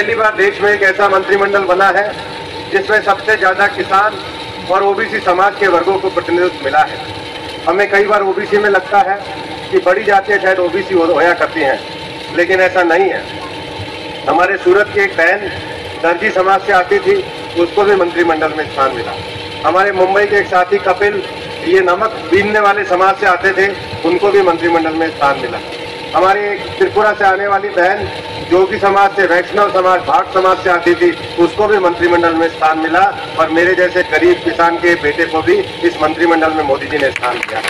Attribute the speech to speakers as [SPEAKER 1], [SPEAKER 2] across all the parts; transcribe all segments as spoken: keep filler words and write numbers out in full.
[SPEAKER 1] पहली बार देश में एक ऐसा मंत्रिमंडल बना है जिसमें सबसे ज्यादा किसान और ओबीसी समाज के वर्गों को प्रतिनिधित्व मिला है। हमें कई बार ओबीसी में लगता है कि बड़ी जातियां शायद ओबीसी होया करती हैं, लेकिन ऐसा नहीं है। हमारे सूरत की एक बहन दर्जी समाज से आती थी, उसको भी मंत्रिमंडल में स्थान मिला। हमारे मुंबई के एक साथी कपिल ये नमक बीनने वाले समाज से आते थे, उनको भी मंत्रिमंडल में स्थान मिला। हमारी एक त्रिपुरा से आने वाली बहन जोगी समाज से, वैष्णव समाज, भाट समाज से आती थी, उसको भी मंत्रिमंडल में स्थान मिला। और मेरे जैसे गरीब किसान के बेटे को भी इस मंत्रिमंडल में मोदी जी ने स्थान दिया।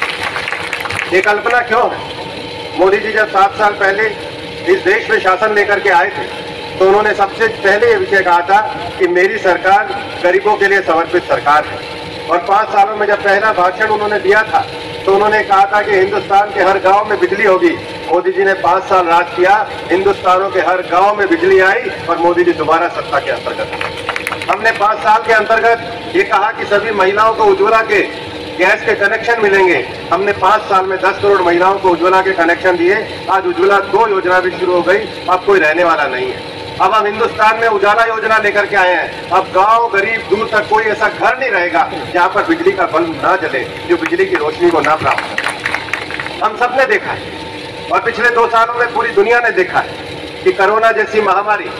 [SPEAKER 1] ये कल्पना क्यों है? मोदी जी जब सात साल पहले इस देश में शासन लेकर के आए थे तो उन्होंने सबसे पहले ये विषय कहा था कि मेरी सरकार गरीबों के लिए समर्पित सरकार है। और पांच सालों में जब पहला भाषण उन्होंने दिया था तो उन्होंने कहा था कि हिंदुस्तान के हर गांव में बिजली होगी। मोदी जी ने पांच साल राज किया, हिंदुस्तानों के हर गांव में बिजली आई और मोदी जी दोबारा सत्ता के अंतर्गत। हमने पांच साल के अंतर्गत ये कहा कि सभी महिलाओं को उज्ज्वला के गैस के कनेक्शन मिलेंगे। हमने पांच साल में दस करोड़ महिलाओं को उज्ज्वला के कनेक्शन दिए। आज उज्ज्वला दो योजना भी शुरू हो गई, अब कोई रहने वाला नहीं है। अब हम हिंदुस्तान में उजाला योजना लेकर के आए हैं। अब गांव गरीब दूर तक कोई ऐसा घर नहीं रहेगा जहां पर बिजली का बल्ब ना जले, जो बिजली की रोशनी को ना प्राप्त करे। हम सबने देखा है और पिछले दो सालों में पूरी दुनिया ने देखा है कि कोरोना जैसी महामारी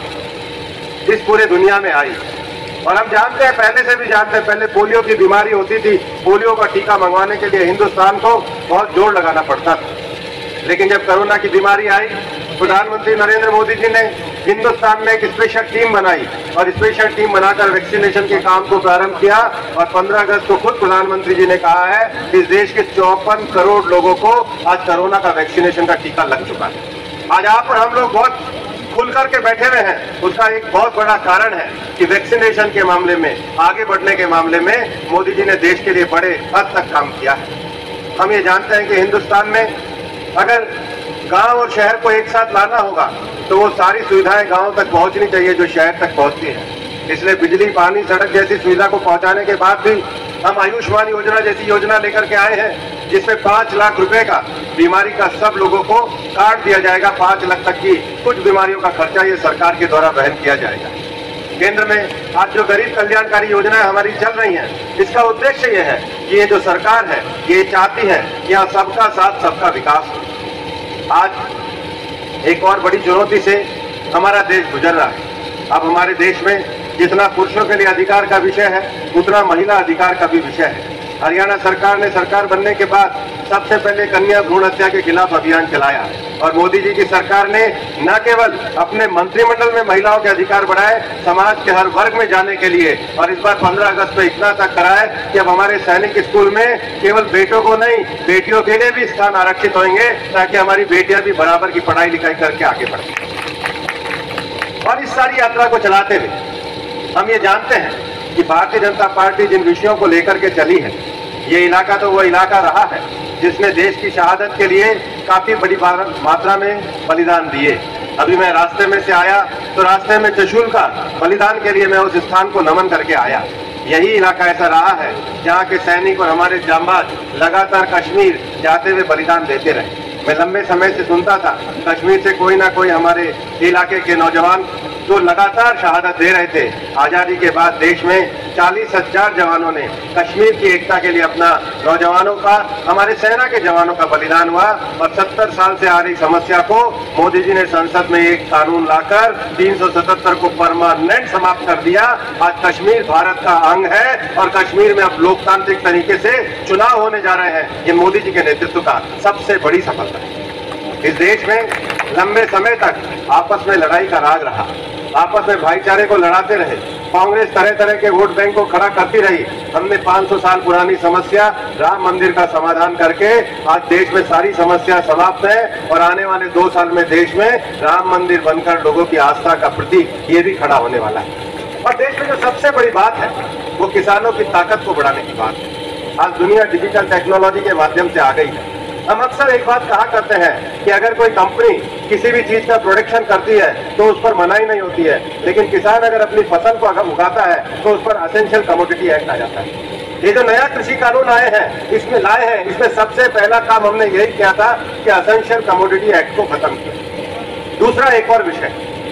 [SPEAKER 1] इस पूरे दुनिया में आई। और हम जानते हैं, पहले से भी जानते हैं, पहले पोलियो की बीमारी होती थी, पोलियो का टीका मंगवाने के लिए हिंदुस्तान को बहुत जोर लगाना पड़ता था। लेकिन जब कोरोना की बीमारी आई, प्रधानमंत्री नरेंद्र मोदी जी ने हिंदुस्तान में एक स्पेशल टीम बनाई और स्पेशल टीम बनाकर वैक्सीनेशन के काम को प्रारंभ किया। और पंद्रह अगस्त को खुद प्रधानमंत्री जी ने कहा है इस देश के चौपन करोड़ लोगों को आज कोरोना का वैक्सीनेशन का टीका लग चुका है। आज आप और हम लोग बहुत खुल करके बैठे हुए हैं। उसका एक बहुत बड़ा कारण है कि वैक्सीनेशन के मामले में, आगे बढ़ने के मामले में मोदी जी ने देश के लिए बड़े हद तक काम किया है। हम ये जानते हैं कि हिंदुस्तान में अगर गांव और शहर को एक साथ लाना होगा तो वो सारी सुविधाएं गांव तक पहुंचनी चाहिए जो शहर तक पहुंचती है। इसलिए बिजली, पानी, सड़क जैसी सुविधा को पहुंचाने के बाद भी हम आयुष्मान योजना जैसी योजना लेकर के आए हैं, जिसमें पांच लाख रुपए का बीमारी का सब लोगों को कार्ड दिया जाएगा। पांच लाख तक की कुछ बीमारियों का खर्चा ये सरकार के द्वारा वहन किया जाएगा। केंद्र में आज जो गरीब कल्याणकारी योजनाएं हमारी चल रही हैं, इसका उद्देश्य ये है कि ये जो सरकार है ये चाहती है कि यहाँ सबका साथ सबका विकास हो। आज एक और बड़ी चुनौती से हमारा देश गुजर रहा है। अब हमारे देश में जितना पुरुषों के लिए अधिकार का विषय है, उतना महिला अधिकार का भी विषय है। हरियाणा सरकार ने सरकार बनने के बाद सबसे पहले कन्या भ्रूण हत्या के खिलाफ अभियान चलाया और मोदी जी की सरकार ने न केवल अपने मंत्रिमंडल में महिलाओं के अधिकार बढ़ाए, समाज के हर वर्ग में जाने के लिए। और इस बार पंद्रह अगस्त में इतना तक करा है कि अब हमारे सैनिक स्कूल में केवल बेटों को नहीं, बेटियों के लिए भी स्थान आरक्षित होंगे, ताकि हमारी बेटियां भी बराबर की पढ़ाई लिखाई करके आगे बढ़े। और इस सारी यात्रा को चलाते हुए हम ये जानते हैं कि भारतीय जनता पार्टी जिन विषयों को लेकर के चली है, ये इलाका तो वो इलाका रहा है जिसने देश की शहादत के लिए काफी बड़ी मात्रा में बलिदान दिए। अभी मैं रास्ते में से आया तो रास्ते में चशुल का बलिदान के लिए मैं उस स्थान को नमन करके आया। यही इलाका ऐसा रहा है जहाँ के सैनिक और हमारे जांबाज लगातार कश्मीर जाते हुए बलिदान देते रहे। मैं लंबे समय से सुनता था कश्मीर से कोई ना कोई हमारे इलाके के नौजवान जो लगातार शहादत दे रहे थे। आजादी के बाद देश में चालीस हजार जवानों ने कश्मीर की एकता के लिए अपना, नौजवानों का, हमारे सेना के जवानों का बलिदान हुआ। और सत्तर साल से आ रही समस्या को मोदी जी ने संसद में एक कानून लाकर तीन सौ सतहत्तर को परमानेंट समाप्त कर दिया। आज कश्मीर भारत का अंग है और कश्मीर में अब लोकतांत्रिक तरीके से चुनाव होने जा रहे हैं। ये मोदी जी के नेतृत्व का सबसे बड़ी सफलता है। इस देश में लंबे समय तक आपस में लड़ाई का राग रहा, आपस में भाईचारे को लड़ाते रहे। कांग्रेस तरह तरह के वोट बैंक को खड़ा करती रही। हमने पाँच सौ साल पुरानी समस्या राम मंदिर का समाधान करके आज देश में सारी समस्या समाप्त है और आने वाले दो साल में देश में राम मंदिर बनकर लोगों की आस्था का प्रतीक ये भी खड़ा होने वाला है। और देश में जो सबसे बड़ी बात है वो किसानों की ताकत को बढ़ाने की बात है। आज दुनिया डिजिटल टेक्नोलॉजी के माध्यम से आ गई है। हम अक्सर एक बात कहा करते हैं कि अगर कोई कंपनी किसी भी चीज का प्रोडक्शन करती है तो उस पर मनाही नहीं होती है, लेकिन किसान अगर अपनी फसल को अगर उगाता है तो उस पर एसेंशियल कमोडिटी एक्ट आ जाता है। ये जो नया कृषि कानून आए हैं, इसमें लाए हैं, इसमें सबसे पहला काम हमने यही किया था कि एसेंशियल कमोडिटी एक्ट को खत्म किया। दूसरा एक और विषय,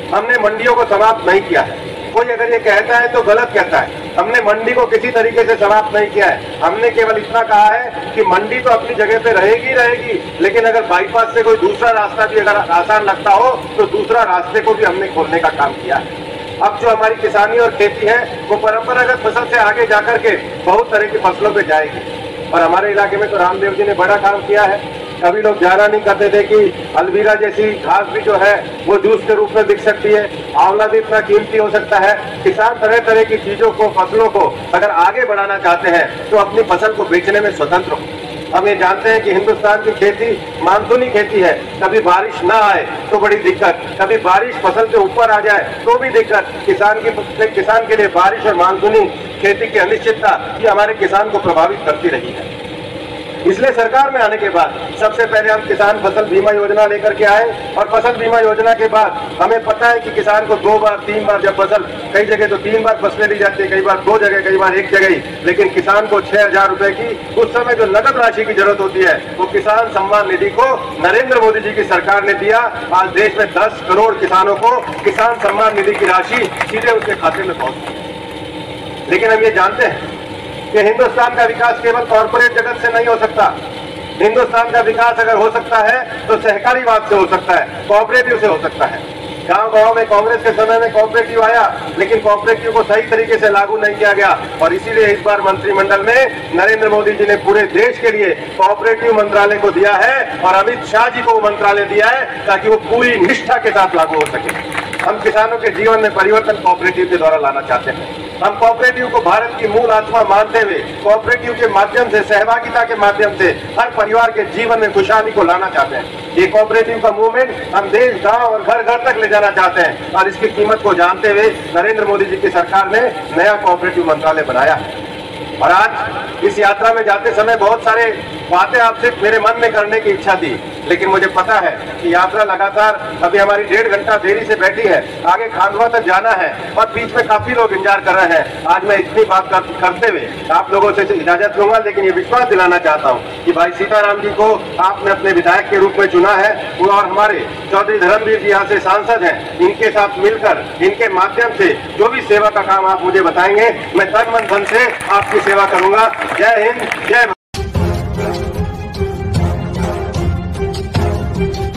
[SPEAKER 1] हमने मंडियों को समाप्त नहीं किया है। कोई अगर ये कहता है तो गलत कहता है। हमने मंडी को किसी तरीके से समाप्त नहीं किया है। हमने केवल इतना कहा है कि मंडी तो अपनी जगह पे रहेगी रहेगी, लेकिन अगर बाईपास से कोई दूसरा रास्ता भी अगर आसान लगता हो तो दूसरा रास्ते को भी हमने खोलने का काम किया है। अब जो हमारी किसानी और खेती है वो परंपरागत फसल से आगे जाकर के बहुत तरह की फसलों पे जाएगी। और हमारे इलाके में तो रामदेव जी ने बड़ा काम किया है। कभी लोग जाना नहीं करते थे कि अलवीरा जैसी घास भी जो है वो जूस के रूप में बिक सकती है, आंवला भी इतना कीमती हो सकता है। किसान तरह तरह की चीजों को, फसलों को अगर आगे बढ़ाना चाहते हैं तो अपनी फसल को बेचने में स्वतंत्र हो। हम ये जानते हैं कि हिंदुस्तान की खेती मानसूनी खेती है। कभी बारिश ना आए तो बड़ी दिक्कत, कभी बारिश फसल के ऊपर आ जाए तो भी दिक्कत। किसान की किसान के लिए बारिश और मानसूनी खेती की अनिश्चितता ये हमारे किसान को प्रभावित करती रही है। इसलिए सरकार में आने के बाद सबसे पहले हम किसान फसल बीमा योजना लेकर के आए और फसल बीमा योजना के बाद हमें पता है कि किसान को दो बार तीन बार जब फसल, कई जगह तो तीन बार फसलें ली जाती है, कई बार दो जगह, कई बार एक जगह ही, लेकिन किसान को छह हजार रुपए की उस समय जो नकद राशि की जरूरत होती है वो किसान सम्मान निधि को नरेंद्र मोदी जी की सरकार ने दिया। आज देश में दस करोड़ किसानों को किसान सम्मान निधि की राशि सीधे उसके खाते में पहुंची। लेकिन हम ये जानते हैं कि हिंदुस्तान का विकास केवल कॉर्पोरेट जगत से नहीं हो सकता। हिंदुस्तान का विकास अगर हो सकता है तो सहकारीवाद से हो सकता है, कोऑपरेटिव से हो सकता है। गांव गांव में कांग्रेस के समय में कोऑपरेटिव आया, लेकिन कोऑपरेटिव को सही तरीके से लागू नहीं किया गया और इसीलिए इस बार मंत्रिमंडल में नरेंद्र मोदी जी ने पूरे देश के लिए कोऑपरेटिव मंत्रालय को दिया है और अमित शाह जी को वो मंत्रालय दिया है ताकि वो पूरी निष्ठा के साथ लागू हो सके। हम किसानों के जीवन में परिवर्तन कोऑपरेटिव के द्वारा लाना चाहते हैं। हम कोऑपरेटिव को भारत की मूल आत्मा मानते हुए कोऑपरेटिव के माध्यम से, सहभागिता के माध्यम से हर परिवार के जीवन में खुशहाली को लाना चाहते हैं। ये कोऑपरेटिव का मूवमेंट हम देश, गांव और घर घर तक ले जाना चाहते हैं और इसकी कीमत को जानते हुए नरेंद्र मोदी जी की सरकार ने नया कोऑपरेटिव मंत्रालय बनाया है। और आज इस यात्रा में जाते समय बहुत सारे बातें आपसे मेरे मन में करने की इच्छा थी, लेकिन मुझे पता है कि यात्रा लगातार अभी हमारी डेढ़ घंटा देरी से बैठी है, आगे खांडवा तक जाना है और बीच में काफी लोग इंतजार कर रहे हैं। आज मैं इतनी बात कर, करते हुए आप लोगों से इजाजत लूंगा, लेकिन ये विश्वास दिलाना चाहता हूँ कि भाई सीताराम जी को आपने अपने विधायक के रूप में चुना है और हमारे चौधरी धर्मवीर जी यहाँ से सांसद हैं, इनके साथ मिलकर, इनके माध्यम से जो भी सेवा का काम आप मुझे बताएंगे मैं तन मन धन से आपकी सेवा करूंगा। जय हिंद, जय भारत।